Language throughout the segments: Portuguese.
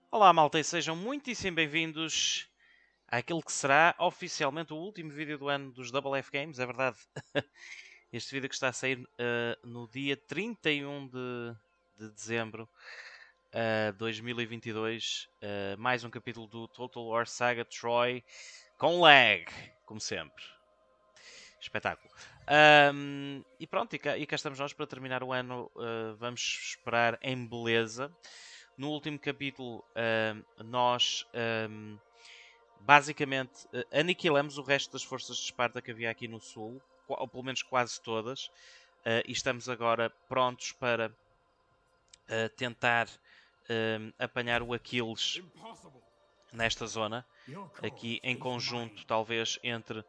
Olá malta e sejam muitíssimo bem-vindos àquele que será oficialmente o último vídeo do ano dos Double F Games, é verdade. Este vídeo que está a sair no dia 31 de dezembro de 2022. Mais um capítulo do Total War Saga Troy com lag, como sempre. Espetáculo. E pronto, e cá estamos nós para terminar o ano. Vamos esperar em beleza. No último capítulo, nós basicamente aniquilamos o resto das forças de Esparta que havia aqui no sul, ou pelo menos quase todas, e estamos agora prontos para tentar apanhar o Aquiles nesta zona, aqui em conjunto, talvez entre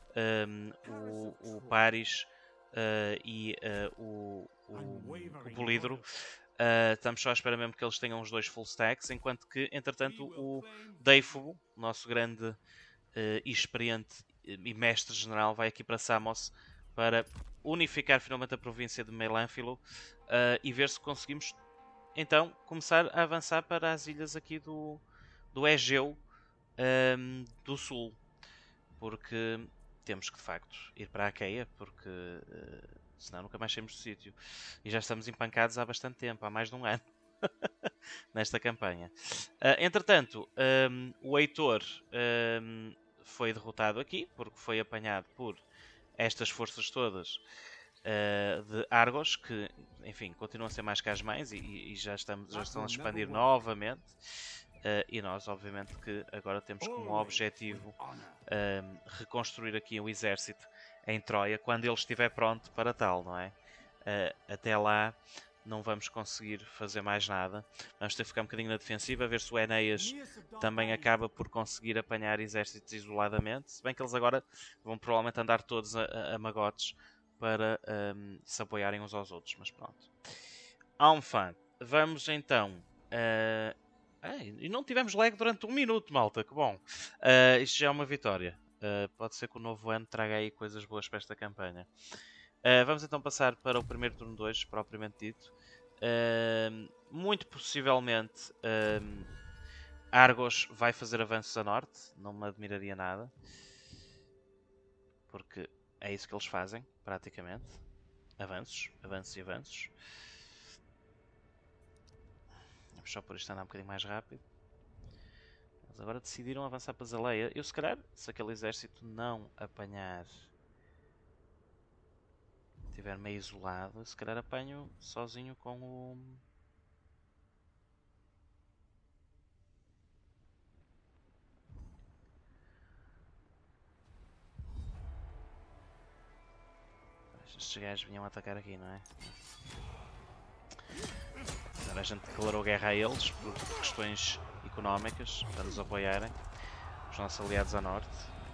o Paris e o Polídoro. Estamos só à espera mesmo que eles tenham os dois full stacks, enquanto que, entretanto, o Deifubo, nosso grande e experiente e mestre general, vai aqui para Samos para unificar finalmente a província de Melânfilo e ver se conseguimos então começar a avançar para as ilhas aqui do Egeu do Sul, porque temos que de facto ir para a Acheia, porque senão nunca mais saímos do sítio. E já estamos empancados há bastante tempo, há mais de um ano, nesta campanha. Entretanto, o Heitor foi derrotado aqui, porque foi apanhado por estas forças todas de Argos, que, enfim, continuam a ser mais que as mães e já estão a expandir novamente. E nós, obviamente, que agora temos como objetivo reconstruir aqui um exército em Troia quando ele estiver pronto para tal, não é? Até lá não vamos conseguir fazer mais nada. Vamos ter que ficar um bocadinho na defensiva, a ver se o Enéas também acaba por conseguir apanhar exércitos isoladamente. Se bem que eles agora vão provavelmente andar todos a magotes para se apoiarem uns aos outros, mas pronto. Enfin, vamos então... e não tivemos lag durante um minuto, malta, que bom. Isto já é uma vitória. Pode ser que o novo ano traga aí coisas boas para esta campanha. Vamos então passar para o primeiro turno 2, propriamente dito. Muito possivelmente Argos vai fazer avanços a norte, não me admiraria nada. Porque é isso que eles fazem, praticamente. Avanços, avanços e avanços. Vamos só por isto andar um bocadinho mais rápido. Eles agora decidiram avançar para Zaleia. Eu se calhar, se aquele exército não apanhar... estiver meio isolado, se calhar apanho sozinho com o... Estes gajos vinham atacar aqui, não é? Agora a gente declarou guerra a eles por questões económicas, para nos apoiarem. Os nossos aliados a norte.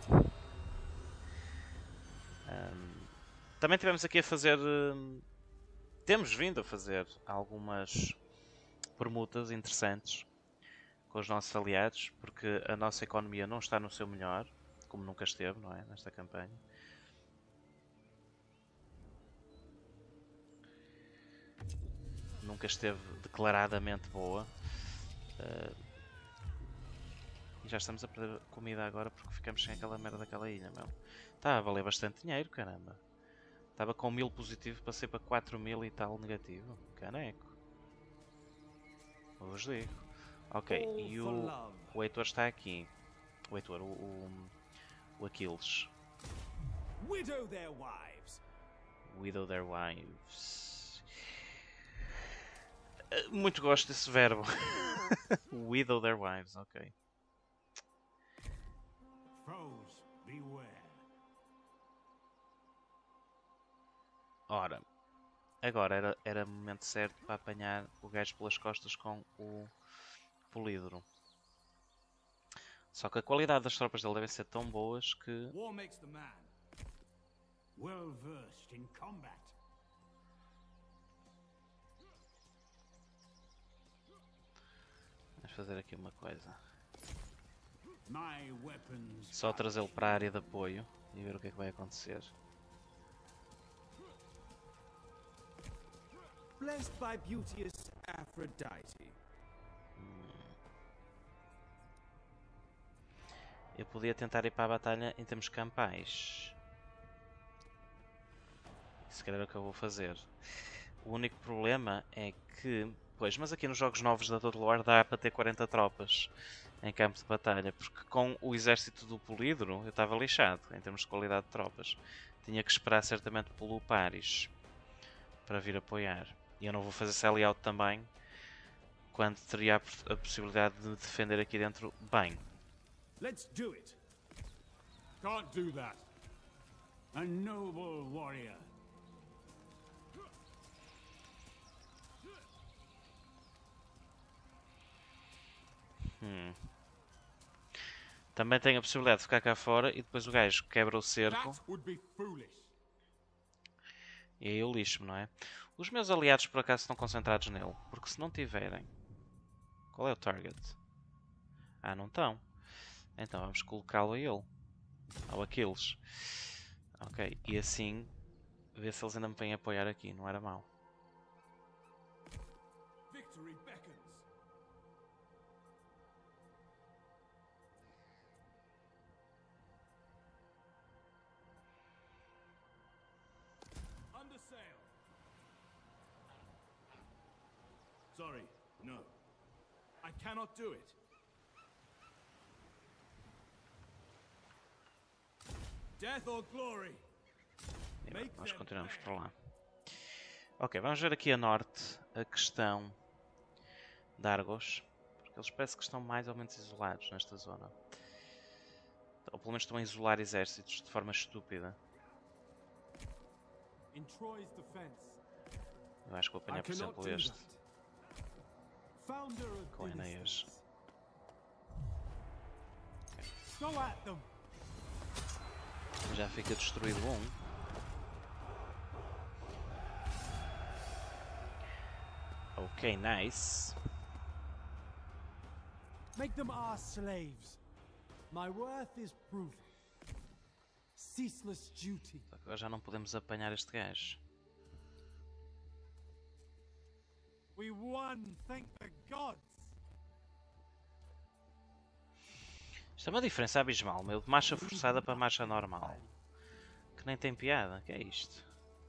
Também tivemos aqui a fazer... temos vindo a fazer algumas permutas interessantes com os nossos aliados, porque a nossa economia não está no seu melhor, como nunca esteve, não é? Nesta campanha. Nunca esteve declaradamente boa. E já estamos a perder comida agora porque ficamos sem aquela merda daquela ilha, meu. Está a valer bastante dinheiro, caramba. Estava com 1000 positivo, passei para 4000 e tal negativo. Caneco. Vos digo. Ok, e o Heitor está aqui. O Heitor, o Aquiles. Widow their wives. Widow their wives. Muito gosto desse verbo. Widow their wives, ok. Foes, beware. Ora, agora era o momento certo para apanhar o gajo pelas costas com o Polídoro. Só que a qualidade das tropas dele deve ser tão boas que... War makes the man. Well versed in combat. Vamos fazer aqui uma coisa. My weapons. Só trazê-lo para a área de apoio e ver o que é que vai acontecer. Blessed by beauteous Aphrodite. eu podia tentar ir para a batalha em termos campais. Se calhar é o que eu vou fazer. O único problema é que... Pois, mas aqui nos jogos novos da Total War dá para ter 40 tropas em campo de batalha. Porque com o exército do Polídoro eu estava lixado em termos de qualidade de tropas. Tinha que esperar certamente pelo Paris para vir apoiar. E eu não vou fazer sell-out também quando teria a possibilidade de defender aqui dentro bem. Let's do it. Can't do that. A noble warrior. Também tenho a possibilidade de ficar cá fora e depois o gajo quebra o cerco. E aí eu lixo-me, não é? Os meus aliados por acaso estão concentrados nele. Porque se não tiverem... Qual é o target? Ah, não estão. Então vamos colocá-lo a ele. Ao Aquiles. Ok, e assim... Ver se eles ainda me vêm apoiar aqui. Não era mau. Victory beckons. Under sail. Sorry, no. I cannot do it. Death or glory. Nós continuamos por lá. Ok, vamos ver aqui a norte a questão de Argos. Porque eles parecem que estão mais ou menos isolados nesta zona. Ou pelo menos estão a isolar exércitos de forma estúpida. Eu acho que vou apanhar por exemplo este. Com Enéas. Okay. Já fica destruído um. Ok, nice. Make them our slaves. My worth is proven. Ceaseless duty. Agora já não podemos apanhar este gajo. We won, thank the gods. Isto é uma diferença abismal, meu, de marcha forçada para marcha normal. Que nem tem piada, que é isto?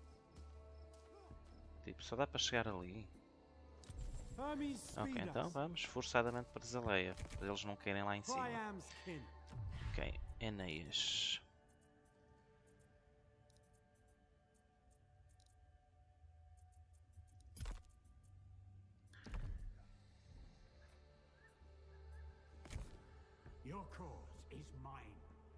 Tipo, só dá para chegar ali. Ok, então vamos forçadamente para Zaleia, para eles não caírem lá em cima. Ok, Enéas. Your cause is mine.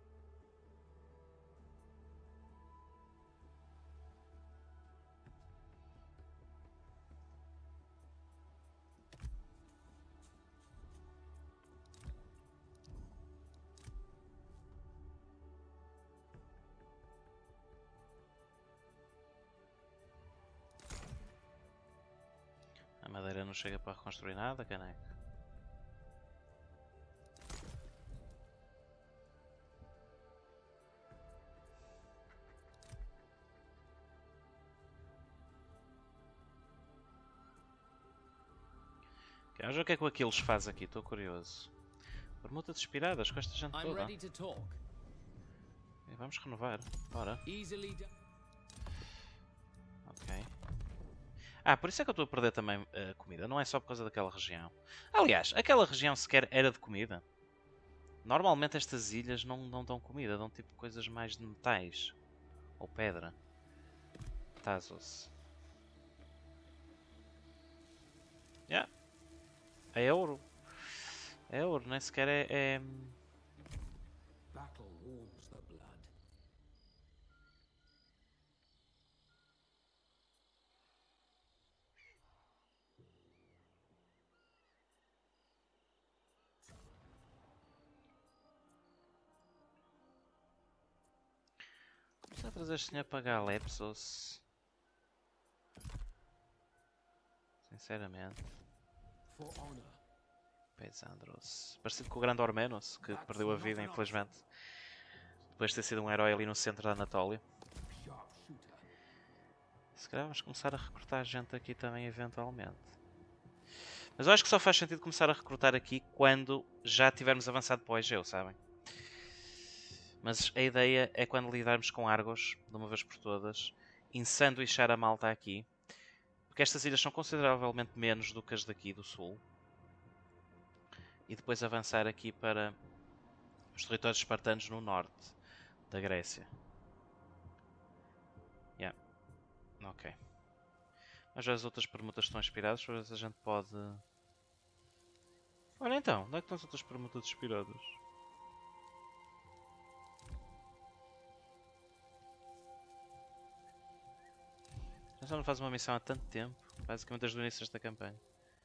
A madeira não chega para reconstruir nada, caneco. Vamos ver o que é que o Aquiles faz aqui, estou curioso. Permuta de inspiradas com esta gente toda. E vamos renovar, bora. Ok. Ah, por isso é que eu estou a perder também comida, não é só por causa daquela região. Aliás, aquela região sequer era de comida. Normalmente estas ilhas não dão comida, dão tipo coisas mais de metais. Ou pedra. Tazos. Yeah. É ouro. É ouro, nem sequer é... Battle warms the blood. Começar a trazer este senhor para Galepsos. Sinceramente. For honor. Pesandros. Parecido com o grande Ormenos, que perdeu a vida, infelizmente. Depois de ter sido um herói ali no centro da Anatólia. Se calhar vamos começar a recrutar gente aqui também, eventualmente. Mas eu acho que só faz sentido começar a recrutar aqui quando já tivermos avançado para o Egeu, sabem? Mas a ideia é quando lidarmos com Argos, de uma vez por todas, ensanduichar a malta aqui. Porque estas ilhas são consideravelmente menos do que as daqui do sul. E depois avançar aqui para os territórios espartanos no norte da Grécia. Yeah. Ok. Mas as outras permutas estão inspiradas, por vezes a gente pode... Olha então, onde é que estão as outras permutas inspiradas? Já só não faz uma missão há tanto tempo, basicamente desde o início desta campanha.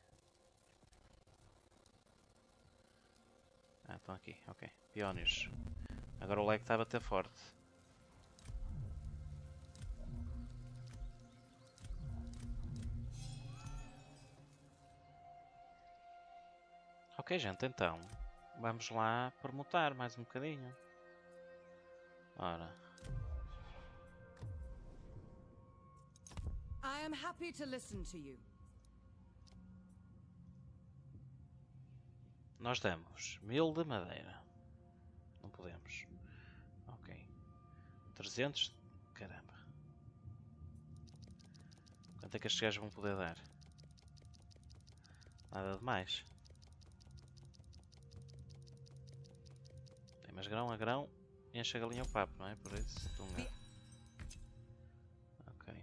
Ah, estão aqui, ok. Peónios. Agora o lag está a bater forte. Ok, gente, então vamos lá permutar mais um bocadinho. Ora. I am happy to listen to you. Nós damos 1000 de madeira. Não podemos. Ok. 300. Caramba. Quanto é que estes gajos vão poder dar? Nada de mais. Tem mais grão a grão. Enche a galinha o papo, não é? Por isso. Tunga. Ok.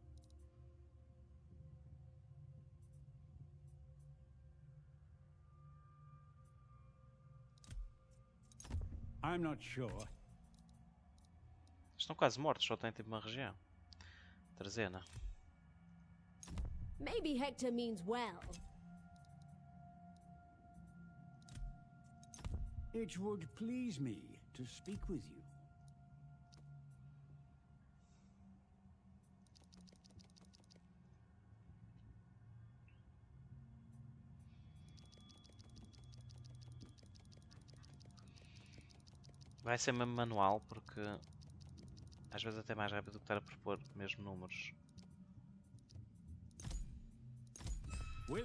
I'm not sure. Estão quase mortos, só tem tipo uma região. Trazena. Maybe Hector means well. It would please me to speak with you. Vai ser mesmo manual porque às vezes até mais rápido do que estar a propor mesmo números. Ok.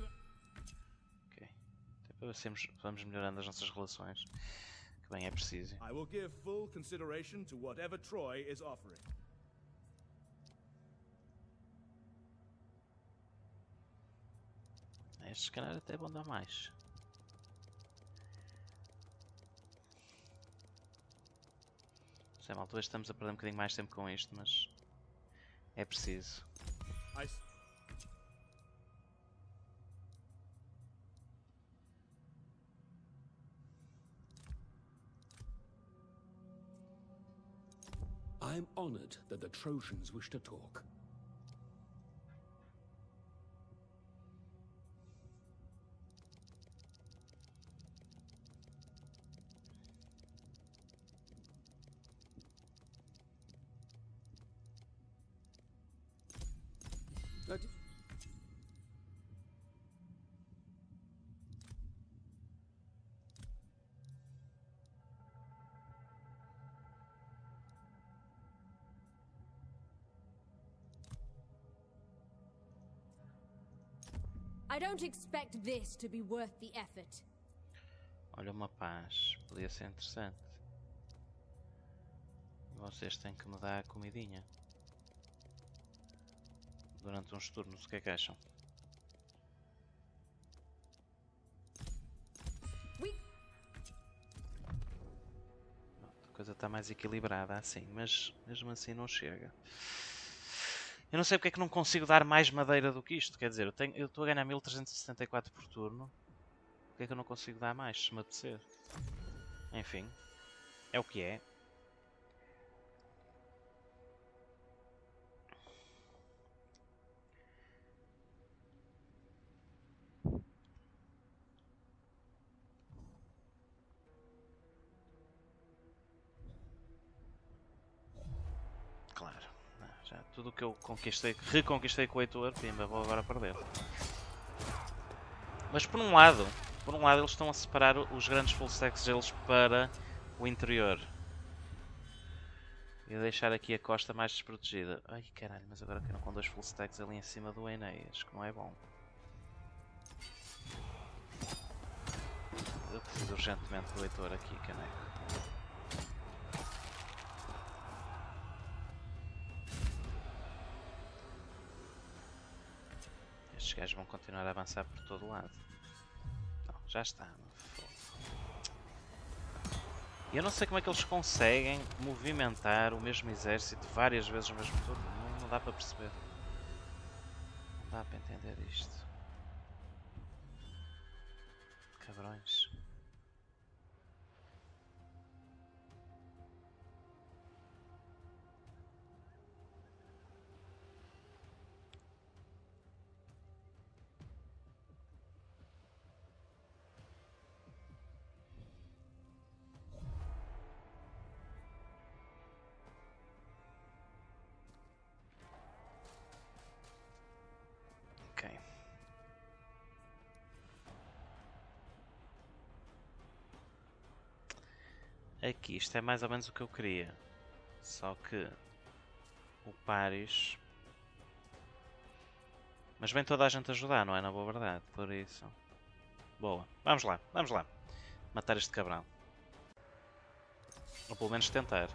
Até para ver se vamos melhorando as nossas relações. Que bem é preciso. I will give full consideration to whatever Troy is offering. Estes caras até vão dar mais. Sei mal, talvez estamos a perder um bocadinho mais tempo com isto, mas é preciso. I am honored that the Trojans wish to talk. I don't expect this to be worth the effort. Olha, uma paz. Podia ser interessante. Vocês têm que me dar a comidinha. Durante uns turnos, o que é que acham? A coisa está mais equilibrada assim, mas mesmo assim não chega. Eu não sei porque é que não consigo dar mais madeira do que isto. Quer dizer, eu estou a ganhar 1374 por turno. Porque é que eu não consigo dar mais, se me apetecer? Enfim, é o que é. Claro, já tudo o que eu reconquistei com o Heitor, pimba, vou agora perder. Mas por um lado eles estão a separar os grandes full stacks deles para o interior. E a deixar aqui a costa mais desprotegida. Ai caralho, mas agora quero com 2 full stacks ali em cima do Enéas, que não é bom. Eu preciso urgentemente do Heitor aqui, caneco. Estes gajos vão continuar a avançar por todo lado. Não, já está. E eu não sei como é que eles conseguem movimentar o mesmo exército várias vezes no mesmo turno. Não dá para perceber. Não dá para entender isto. Cabrões. Ok. Aqui, isto é mais ou menos o que eu queria. Só que o Paris. Mas vem toda a gente ajudar, não é? Na boa verdade, por isso. Boa. Vamos lá, vamos lá. Matar este cabrão. Ou pelo menos tentar.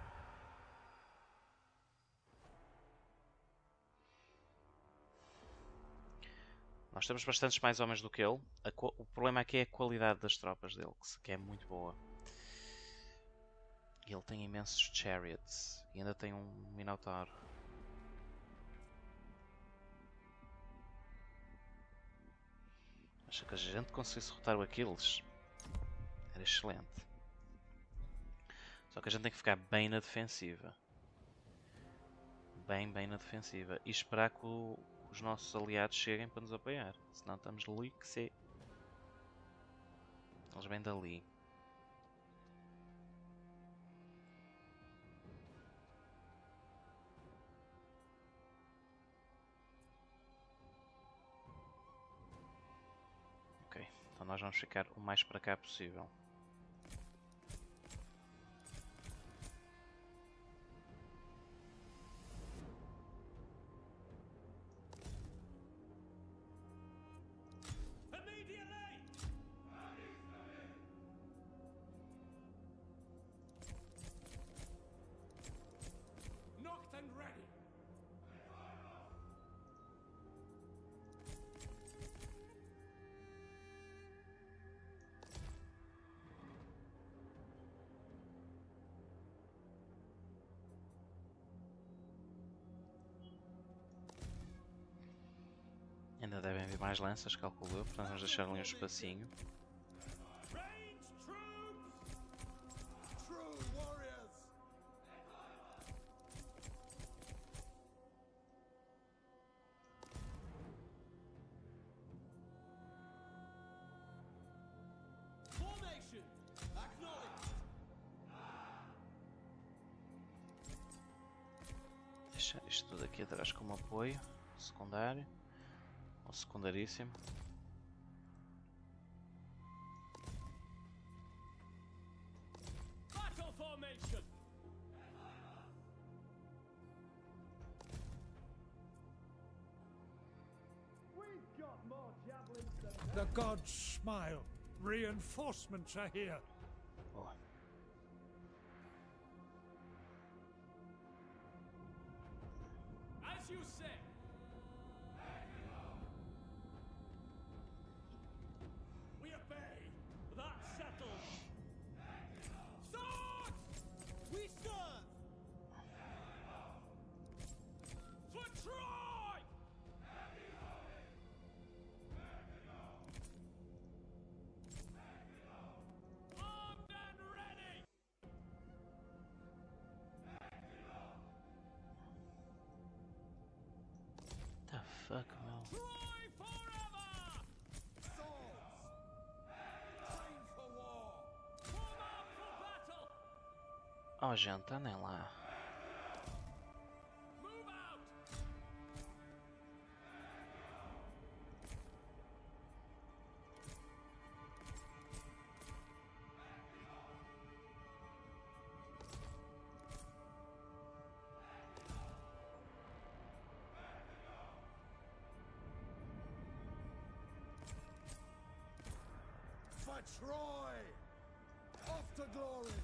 Nós temos bastantes mais homens do que ele. O problema aqui é a qualidade das tropas dele, que é muito boa. E ele tem imensos chariots. E ainda tem um Minotauro. Acho que a gente conseguisse derrotar o Aquiles. Era excelente. Só que a gente tem que ficar bem na defensiva. Bem na defensiva. E esperar que os nossos aliados cheguem para nos apoiar. Senão estamos lixe. Eles vêm dali. Ok. Então nós vamos ficar o mais para cá possível. Ainda devem vir mais lanças, calculo eu, portanto vamos deixar ali um espacinho. Deixar isto tudo aqui atrás como apoio secundário. Ou secundaríssimo. The gods smile. Reinforcements are here. Boa. As you say. We obey. That's settled. Swords! We serve. For Troy! Armed and ready! The fuck, meu? Troy forever! Swords! Time for war! Form up for battle! Oh gente, andem lá. Move out! For Troy! Off to glory!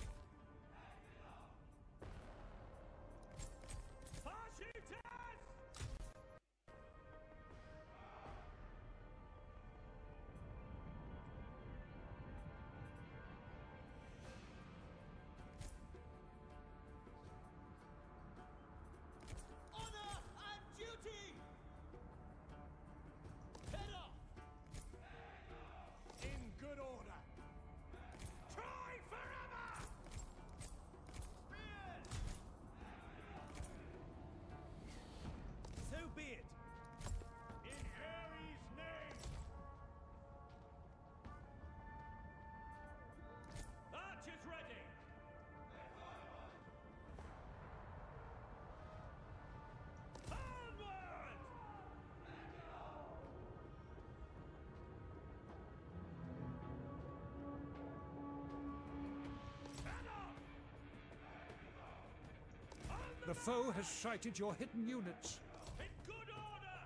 The foe has sighted your hidden units. In good order!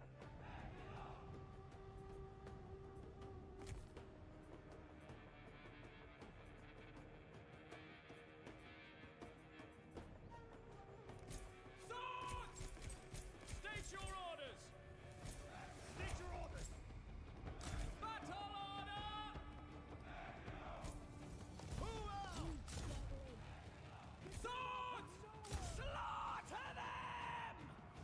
Swords! State your orders! State your orders! Battle order! Who else? Swords! Slaughter them!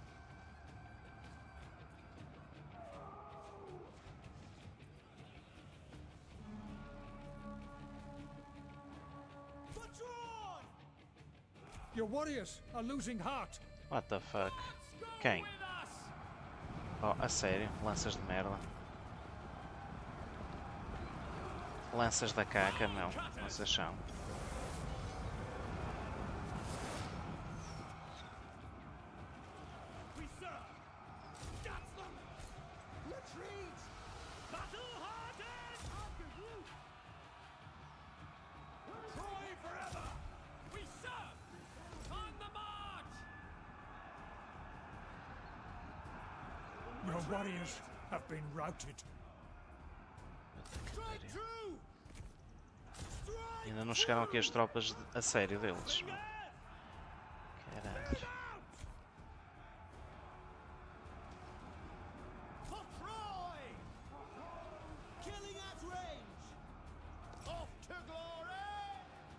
For Troy! Your warriors are losing heart. What the fuck? Go Quem? with us! Oh, a sério? Lanças de merda. Lanças da caca, meu. Vocês são. We serve! That's them! Retreat! Battle hardened! Troy forever! We serve! On the march! Your warriors have been routed. Strike true! Strike Ainda não chegaram aqui as tropas a sério deles. true! Caralho. For Troy! Killing at range! Off to glory!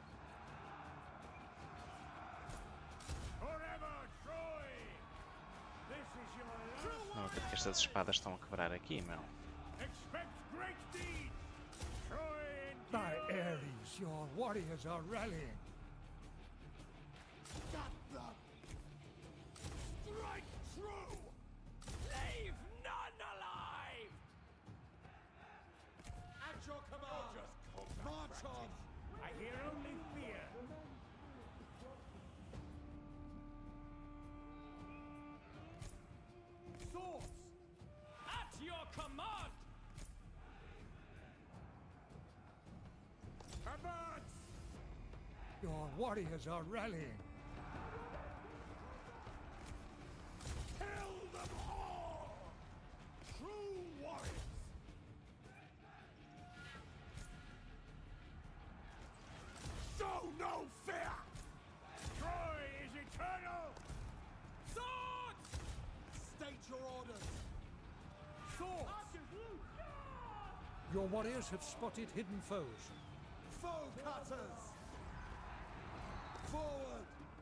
Forever, Troy! This is your last. Não acredito que estas espadas estão a quebrar aqui, meu. Expect great deeds! Troy in By Ares, your warriors are rallying. got them! Strike true! Leave none alive! At your command! March on! I hear only fear! Swords! At your command! Advance! Your warriors are rallying. Kill them all! True warriors! Show no fear! Troy is eternal! Swords! State your orders! Swords! Your warriors have spotted hidden foes. Foe cutters! Forward!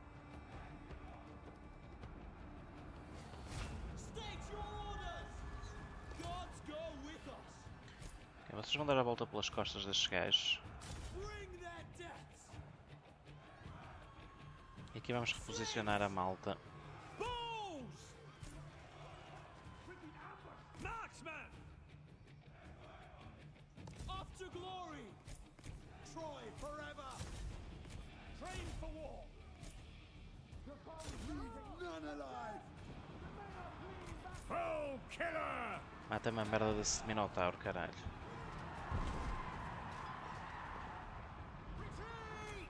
State your orders! Gods go with us! Ok, vocês vão dar a volta pelas costas destes gajos. Bring their deaths! E aqui vamos reposicionar a malta. Bulls! Marksman! Off to glory! Troy forever! Train for war! Leave none alive! Foe killer! Mata-me a merda desse Minotauro, caralho. Retreat!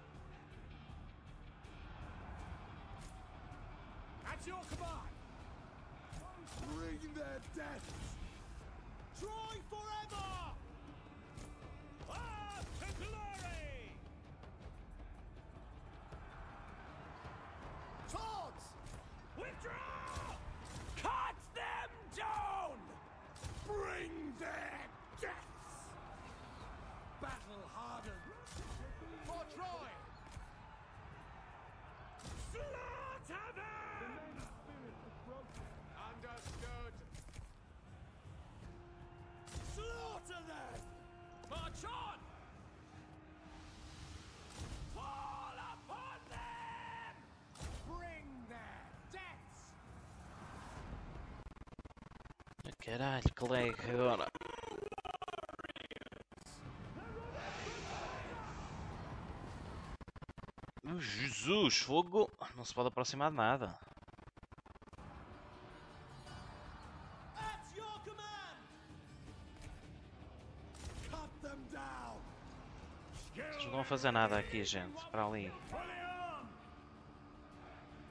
At your command! Bring their deaths! Troy forever! Ah, to glory! Swords! Withdraw! Cut them down! Bring their deaths! Battle hardened! For Troy! Slaughter them! Understood! Slaughter them! March on! Fall upon them! Bring their deaths! Caralho, que lag agora. Jesus, fogo! Não se pode aproximar de nada. At your command! Cut them down! Vocês não vão fazer nada aqui, gente. Para ali. Fully armed!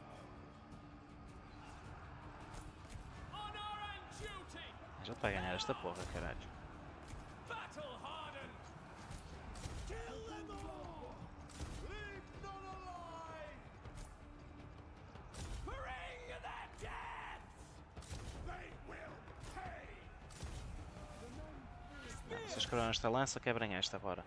Vai ganhar esta porra, caralho. Battle hardened. Kill them all. Leave none alive. Bring their deaths. They will pay. Vocês quebram esta lança, quebrem esta, bora.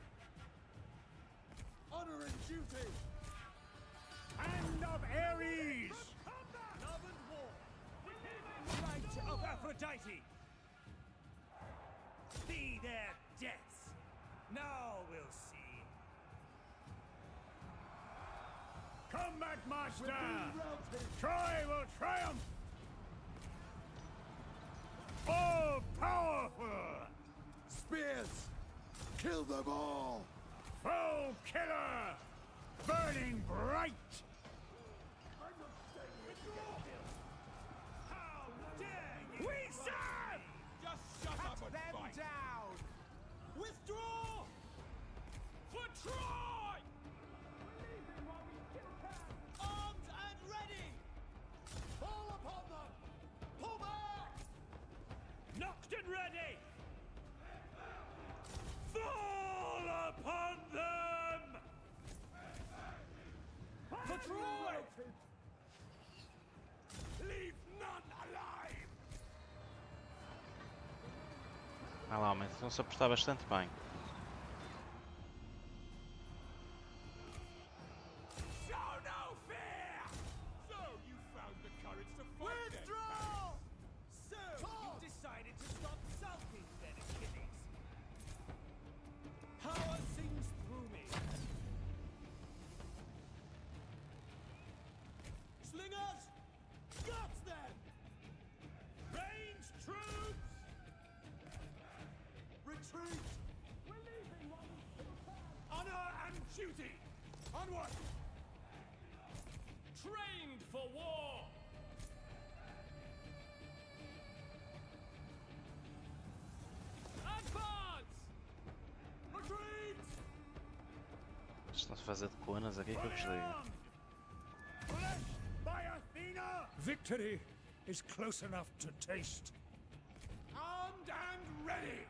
Honor and duty. Hand of Ares. Love and war. Light of Aphrodite. Be their deaths. Now we'll see. Combat master. Troy will triumph. All powerful. Spears! Kill them all! Foe killer. Burning bright. How dare you! We serve! Just shut up and them fight. Down! Withdraw! For Troy! Armed and ready! Fall upon them! Pull back! Knocked and ready! Fall upon them! For Troy! Leave none alive! Ah lá, mas estão-se a portar bastante bem. Show no fear! So you found the courage to fight. Withdraw! So you decided to stop sulking then, Achilles. Power sings through me. Slingers! Guts them! Ranged troops! Retreat! We're leaving one. Honor and duty! Onward! Trained for war! Advance! Retreat! Estão-se a fazer de conas aqui que eu vos digo. Blessed by Athena! Victory is close enough to taste. Armed and ready!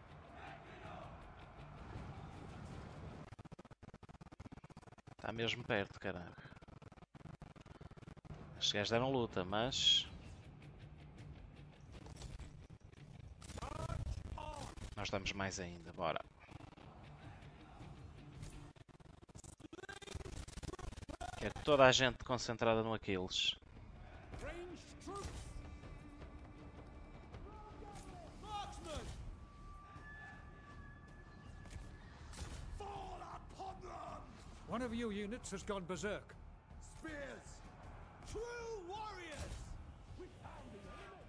Está mesmo perto, caralho. Estes gajos deram luta, mas... nós damos mais ainda, bora. Quero toda a gente concentrada no Aquiles. Ranged troops! Marksmen! Fall upon them! One of your units has gone berserk. Spears! True warriors! We found the enemy!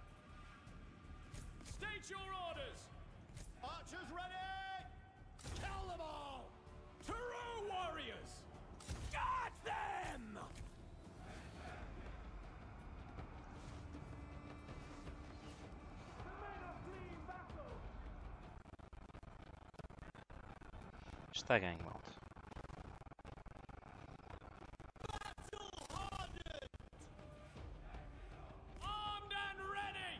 State your orders! Archers ready! Kill them all! True warriors! Guard them! The men are fleeing battle! Está ganho, malta. Battle hardened! Armed and ready!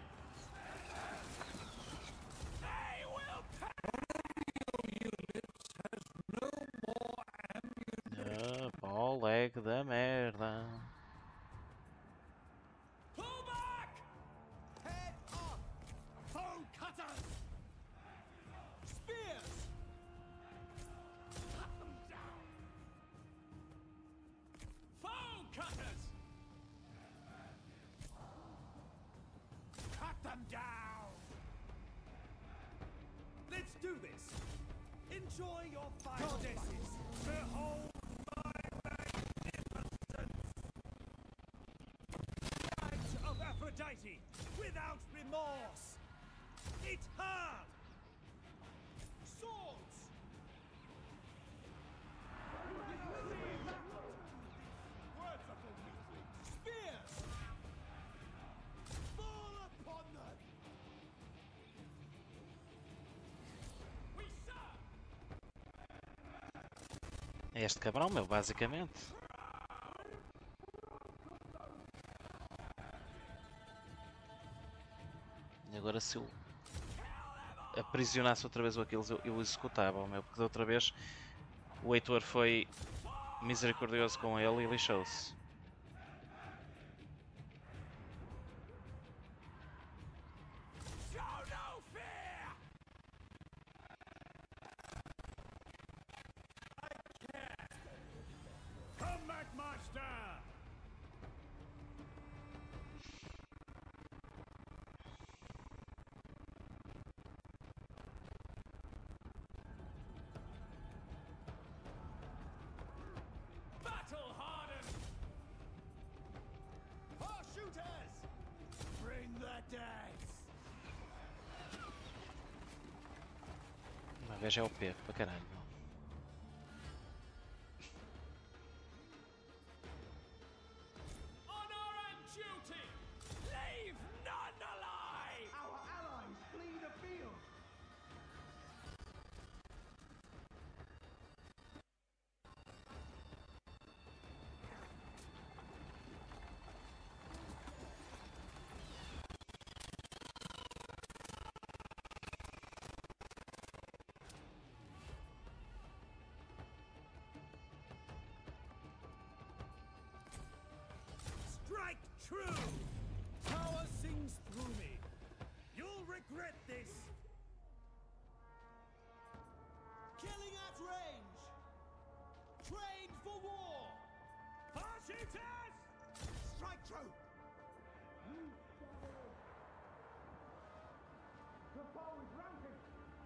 They will Pó leg da merda. pull back! Head up! Foe cutters! Spears! Cut them down! Foe cutters! Cut them down! Let's do this! Enjoy your fire goddesses! Behold my magnificence! Light of Aphrodite, without remorse! It's hard! Swords! Words of the weakling! Spears! Fall upon them! We serve! É este cabrão, meu, basicamente. E agora se eu aprisionasse outra vez o Aquiles, eu executava, meu, porque da outra vez o Heitor foi misericordioso com ele e lixou-se. Combat Master! Battle hardened! Our shooters! Bring the dice! Uma vez é OP, para caralho. Meu. Honor and duty! Leave none alive! Our allies flee the field. Strike true! Power sings through me. You'll regret this. Killing at range. Trained for war. Our shooters! Strike true. The foe is rampant.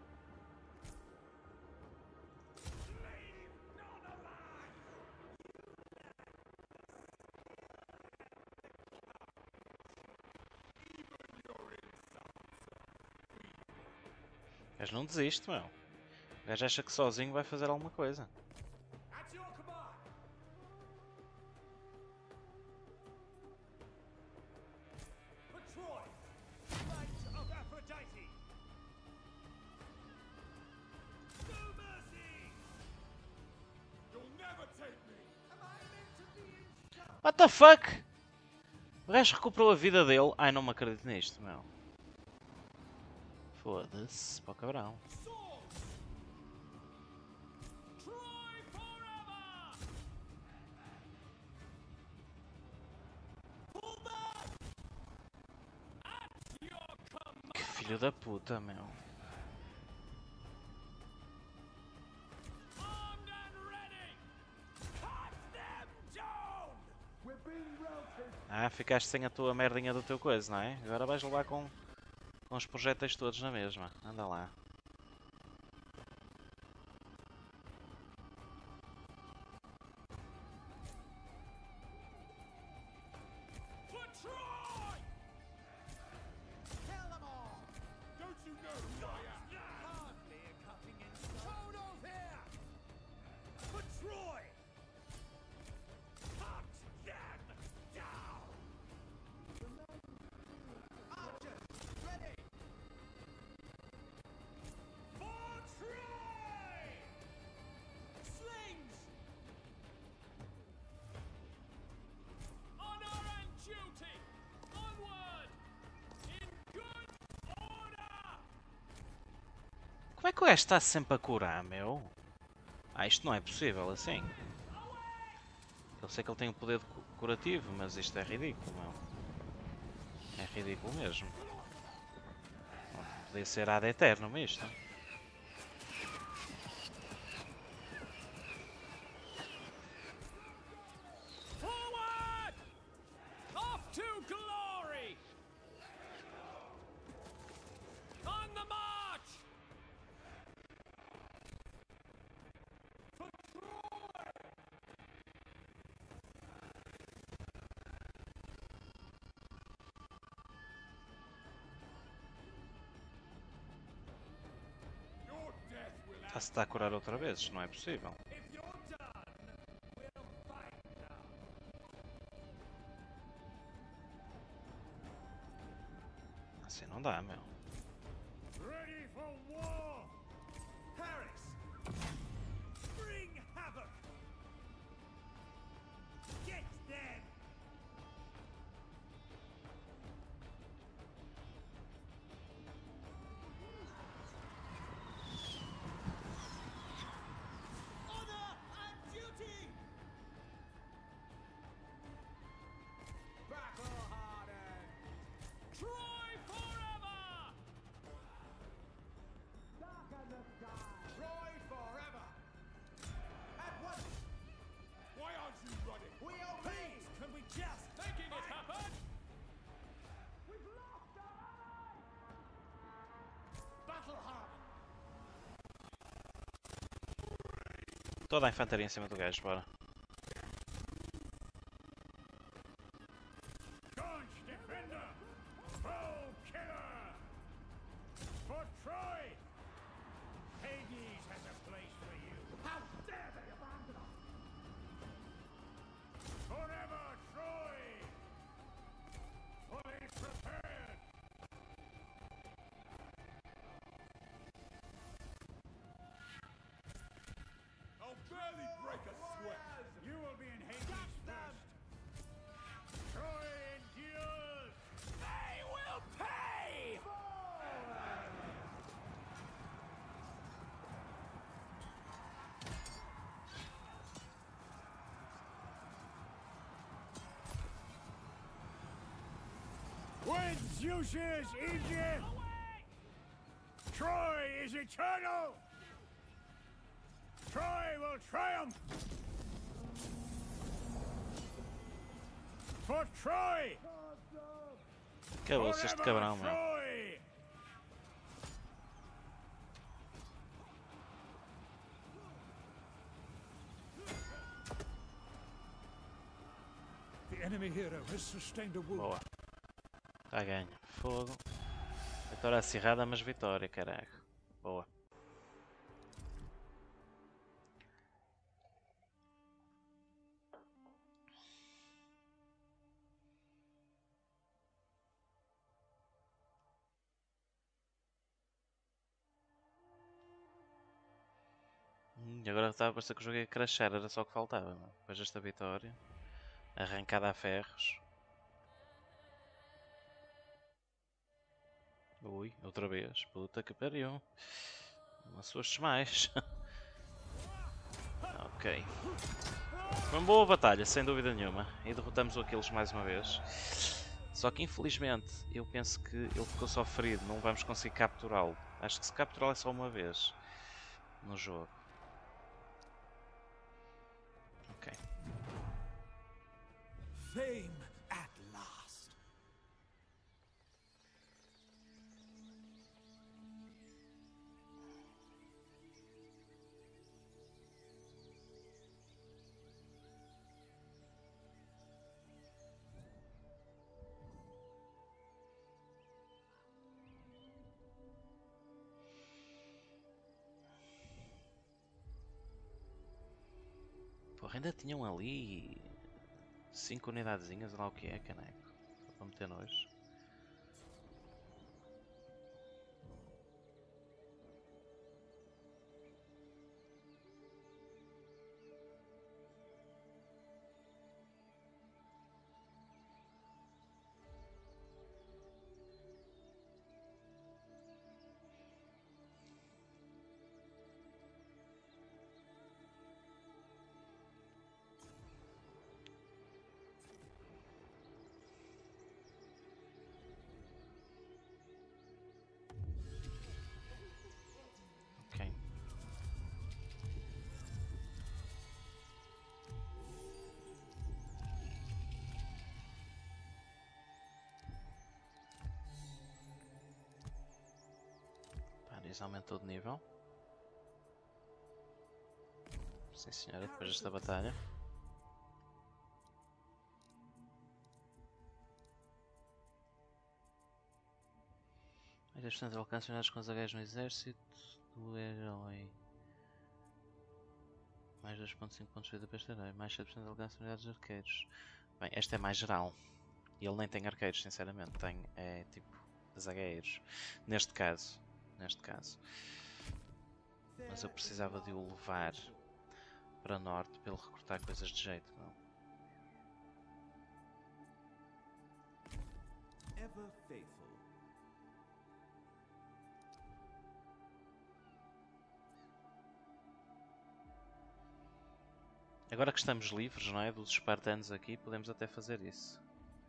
Leave none alive! O gajo não desiste, meu. O gajo acha que sozinho vai fazer alguma coisa. At your command! For Troy! Light of Aphrodite! No mercy! You'll never take me! Am I meant to be in charge? What the fuck? O gajo recuperou a vida dele. Ai, não me acredito nisto, meu. Foda-se, para o cabrão. Swords! Troy forever! Pull back! At your command! Que filho da puta, meu. Armed and ready! Cut them down! We're being routed. Ah, ficaste sem a tua merdinha do teu coisa, não é? Agora vais levar com os projéteis todos na mesma. Anda lá. For Troy! Kill them all. Don't you know who I am? Hardly a cutting insult. Frodo's here! For Troy! Cut them down! Archers, ready. For Troy! Slings! Honor and duty! Onward! In good order! Como é que o gajo está sempre a curar, meu? Ah, isto não é possível assim. Eu sei que ele tem o poder de curativo, mas isto é ridículo, meu. É ridículo mesmo. Podia ser ad eternum isto. Forward! Off to glory! On the march! For Troy! Your death will Está-se a curar outra vez, isto não é possível. If you're done, we'll fight now. Assim não dá, meu. Ready for war! Paris! Bring havoc! Get them! Toda a infantaria em cima do gajo, bora. Staunch defender! Foe killer! For Troy! Hades has a place for you! How dare they abandon us! Forever Troy! Fully prepared! I'll barely break a sweat! You will be in Hades first! Troy endures! They will pay! When Zeus is Egypt! Troy is eternal! Troy will triumph! For Troy! Acabou-se este cabrão, meu. Troy! The enemy hero has sustained a wound. Boa. Está ganho. Fogo. Vitória acirrada, mas vitória, caralho. Boa. E agora estava a parecer que o jogo ia crashar, era só o que faltava. Meu. Depois desta vitória, arrancada a ferros. Ui, outra vez, puta que pariu. Não assustes mais. Ok. Foi uma boa batalha, sem dúvida nenhuma. E derrotamos o Aquiles mais uma vez. Só que infelizmente, eu penso que ele ficou só ferido, não vamos conseguir capturá-lo. Acho que se capturá-lo é só uma vez no jogo. Ok. Fame at last. Porra, ainda tinham ali 5 unidadezinhas, lá o que é, caneco. Só para meter nojo. Ok. Paris aumentou de nível. Sim senhora, depois desta batalha. Mais 10% de alcance unidades com zagueiros no exército do herói. Mais 2.5 pontos de vida para este herói. Mais 7% de alcance unidades de arqueiros. Bem, esta é mais geral. E ele nem tem arqueiros, sinceramente. Tem, é tipo, zagueiros. Neste caso. Mas eu precisava de o levar para norte para ele recrutar coisas de jeito, não? Ever faithful. Agora que estamos livres, não é, dos espartanos aqui, podemos até fazer isso.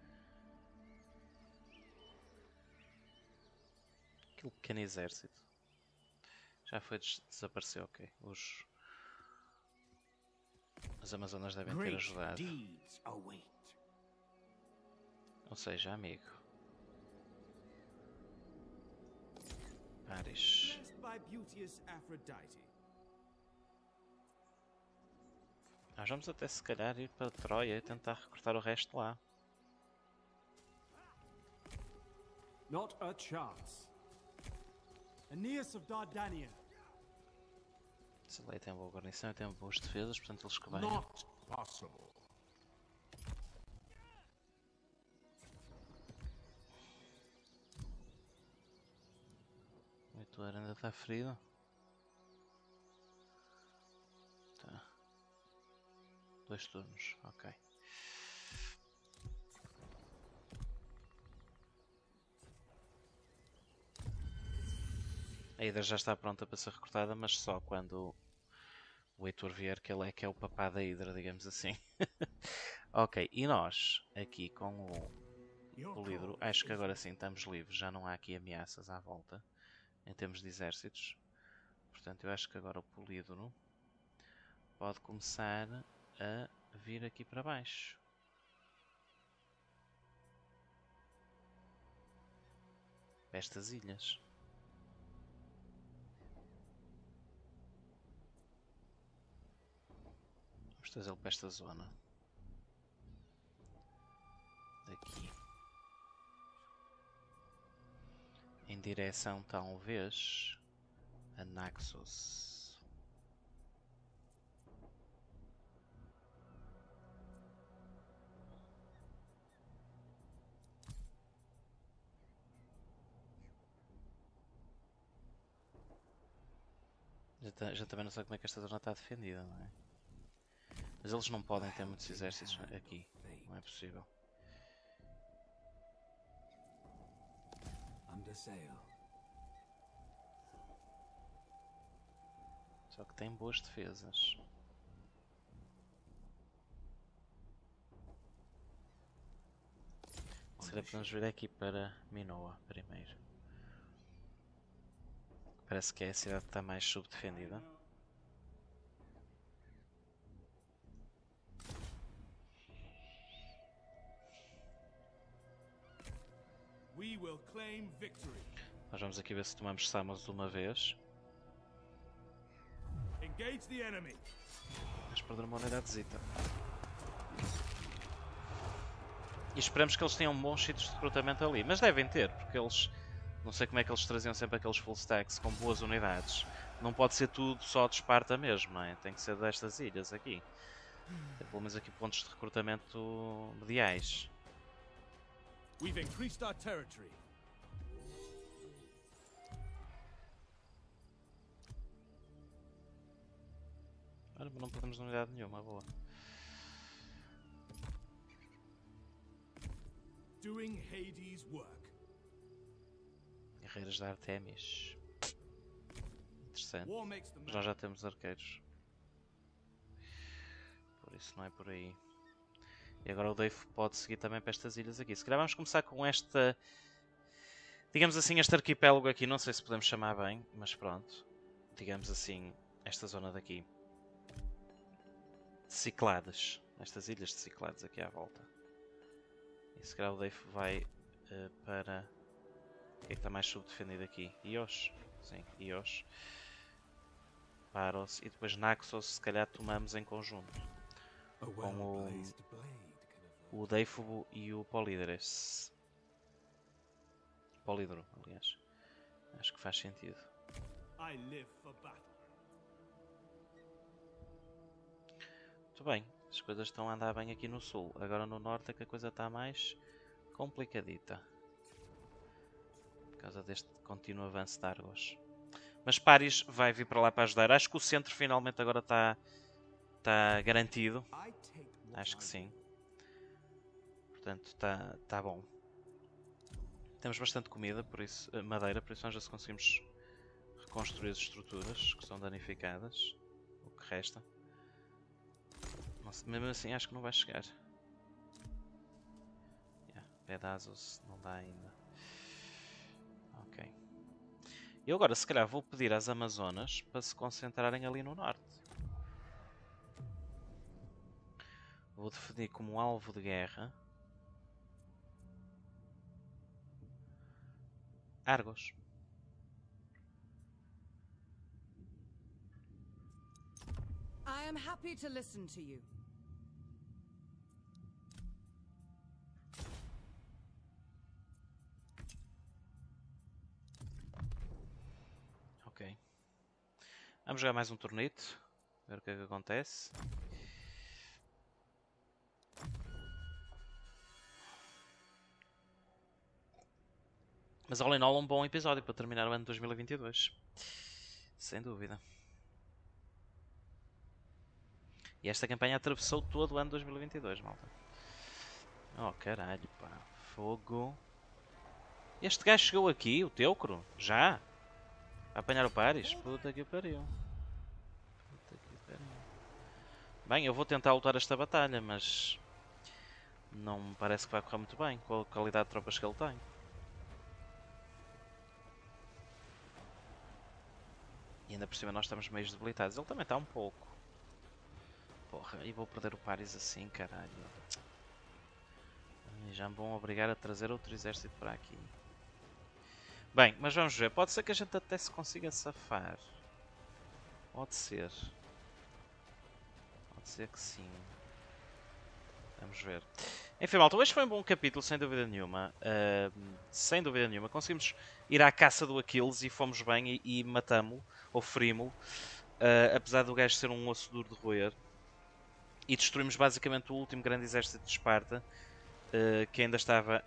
Aquele pequeno exército. Já foi, desapareceu, ok. As Amazonas devem ter ajudado. Deeds await. Ou seja, amigo. Paris. Blessed by beauteous Aphrodite. Nós vamos até se calhar ir para Troia e tentar recrutar o resto lá. Not a chance. Aeneas of Dardania. Selei tem boa guarnição e tem boas defesas, portanto eles que venham. Not possible. O Heitor ainda está ferido. Tá. 2 turnos, ok. A Hidra já está pronta para ser recrutada, mas só quando o Heitor vier, que ele é que é o papá da Hidra, digamos assim. Ok, e nós, aqui com o Polidoro, acho que agora sim estamos livres, já não há aqui ameaças à volta, em termos de exércitos. Portanto, eu acho que agora o Polidoro pode começar a vir aqui para baixo. Para estas ilhas. Vamos trazê-lo para esta zona. Daqui. Em direção, talvez, a Naxos. Já também não sei como é que esta zona está defendida, não é? Mas eles não podem ter muitos exércitos aqui, não é possível. Under sail. Só que tem boas defesas. Se calhar podemos vir aqui para Minoa primeiro. Parece que é a cidade que está mais subdefendida. We will claim victory. Nós vamos aqui ver se tomamos Samos de uma vez. Engage the enemy. Vamos perder uma unidadezita. E esperamos que eles tenham bons sítios de recrutamento ali. Mas devem ter, porque eles... Não sei como é que eles traziam sempre aqueles full stacks com boas unidades. Não pode ser tudo só de Esparta mesmo, não é? Tem que ser destas ilhas aqui. Tem pelo menos aqui pontos de recrutamento mediais. We've increased our territory. Ora, não perdemos unidade nenhuma, boa. Doing Hades' work. Guerreiras da Artemis. Interessante. War makes the Mas nós já temos arqueiros. Por isso não é por aí. E agora o Dave pode seguir também para estas ilhas aqui. Se calhar vamos começar com esta... Digamos assim, este arquipélago aqui. Não sei se podemos chamar bem, mas pronto. Digamos assim, esta zona daqui. De Ciclades. Estas ilhas de Ciclades aqui à volta. E se calhar o Dave vai para... O que é que está mais subdefendido aqui? Ios. Sim, Ios. Paros. E depois Naxos, se calhar tomamos em conjunto. Com o Deifobo e o Políderes. Polídoro, aliás. Acho que faz sentido. I live for battle. Muito bem. As coisas estão a andar bem aqui no sul. Agora no norte é que a coisa está mais complicadita. Por causa deste contínuo avanço de Argos. Mas Paris vai vir para lá para ajudar. Acho que o centro finalmente agora está garantido. Acho que sim. Portanto, está bom. Temos bastante comida, por isso, madeira, por isso nós já se conseguimos reconstruir as estruturas que são danificadas. O que resta. Nossa, mesmo assim acho que não vai chegar. Pedaços não dá ainda. Ok. Eu agora se calhar vou pedir às Amazonas para se concentrarem ali no norte. Vou definir como alvo de guerra Argos. am happy to listen to you. Ok. Vamos jogar mais um torneito. Ver o que é que acontece. Mas all in all, um bom episódio para terminar o ano de 2022. Sem dúvida. E esta campanha atravessou todo o ano de 2022, malta. Oh, caralho, pá. Fogo. Este gajo chegou aqui, o Teucro? Já? A apanhar o Paris? Puta que pariu. Puta que pariu. Bem, eu vou tentar lutar esta batalha, mas... não me parece que vai correr muito bem com a qualidade de tropas que ele tem. E ainda por cima nós estamos meio debilitados. Ele também está um pouco. Porra, e vou perder o Paris assim, caralho. Já me vão obrigar a trazer outro exército para aqui. Bem, mas vamos ver. Pode ser que a gente até se consiga safar. Pode ser. Pode ser que sim. Vamos ver. Enfim, malta, hoje foi um bom capítulo, sem dúvida nenhuma. Sem dúvida nenhuma. Conseguimos ir à caça do Aquiles e fomos bem e matamo-lo, ou ferimos-lo. Apesar do gajo ser um osso duro de roer. E destruímos basicamente o último grande exército de Esparta, que ainda estava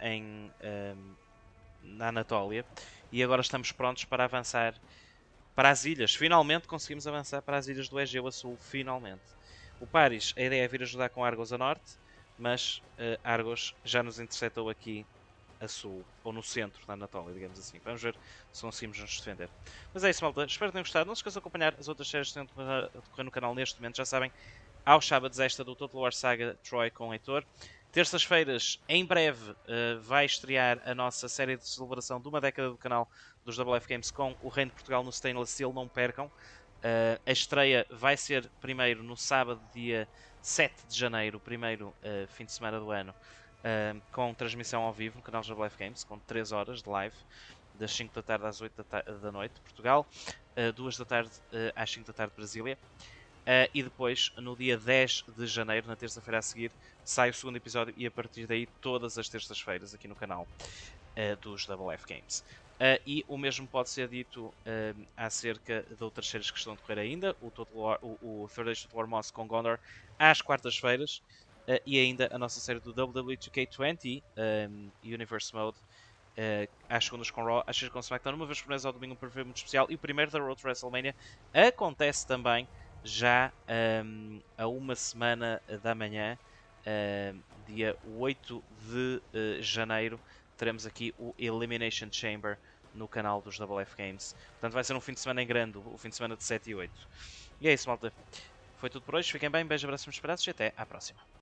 na Anatólia. E agora estamos prontos para avançar para as ilhas. Finalmente conseguimos avançar para as ilhas do Egeu a sul, finalmente. O Paris, a ideia é vir ajudar com Argos a norte, mas Argos já nos interceptou aqui a sul, ou no centro da Anatólia, digamos assim. Vamos ver se conseguimos nos defender. Mas é isso, malta. Espero que tenham gostado. Não se esqueçam de acompanhar as outras séries que estão a decorrer no canal neste momento. Já sabem, aos sábados esta do Total War Saga Troy com o Heitor. Terças-feiras, em breve, vai estrear a nossa série de celebração de uma década do canal dos WF Games com o Reino de Portugal no Stainless Steel. Não percam. A estreia vai ser primeiro no sábado, dia 7 de janeiro, o primeiro fim de semana do ano, com transmissão ao vivo no canal dos WF Games, com 3 horas de live, das 5 da tarde às 8 da noite, Portugal, 2 da tarde às 5 da tarde, Brasília. E depois, no dia 10 de janeiro, na terça-feira a seguir, sai o segundo episódio e a partir daí todas as terças-feiras aqui no canal dos WF Games. E o mesmo pode ser dito acerca de outras séries que estão a decorrer ainda, o Third Age Total War Moss com Gondor às quartas-feiras, e ainda a nossa série do WWE 2K20 Universe Mode às segundas com Raw, às 6 com SmackDown, uma vez por mês ao domingo, um preview muito especial, e o primeiro da Road to WrestleMania acontece também já a uma semana da manhã, dia 8 de janeiro, teremos aqui o Elimination Chamber no canal dos WF Games. Portanto, vai ser um fim de semana em grande, o fim de semana de 7 e 8. E é isso, malta. Foi tudo por hoje. Fiquem bem, beijo, abraços, esperados e até à próxima.